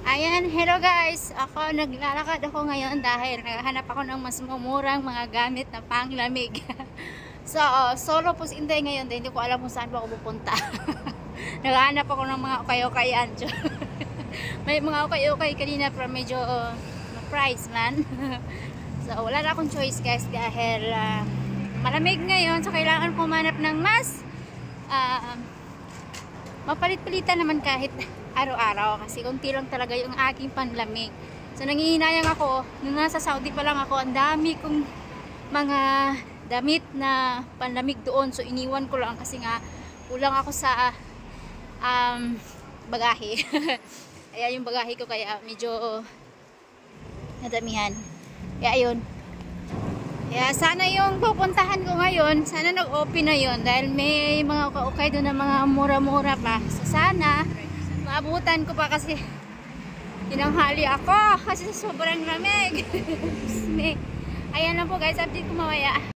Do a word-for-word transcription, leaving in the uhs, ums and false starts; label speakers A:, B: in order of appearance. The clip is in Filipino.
A: Ayan, hello guys. Ako naglalakad ako ngayon dahil naghahanap ako ng mas mumurang mga gamit na panglamig. So, uh, solo po si Inday ngayon, hindi ko alam kung saan ba ako pupunta. Naghahanap ako ng mga ukay-ukayan. May mga ukay-ukay kanina pero medyo uh, price man. So, wala na akong choice guys dahil uh, malamig ngayon, so kailangan ko manap ng mas uh, mapalit-palitan naman kahit araw-araw kasi konti lang talaga yung aking panlamig. So nangihinayang ako, nung nasa Saudi pa lang ako, ang dami kong mga damit na panlamig doon. So iniwan ko lang kasi nga kulang ako sa um, bagahe. Kaya yung bagahe ko kaya medyo nadamihan. Kaya ayun. Kaya sana yung pupuntahan ko ngayon, sana nag-open na yun dahil may mga ukay doon na mga mura-mura pa. So sana maabutan ko pa kasi tinanghali ako kasi sobrang lamig. Ayan lang po guys, update ko mamaya.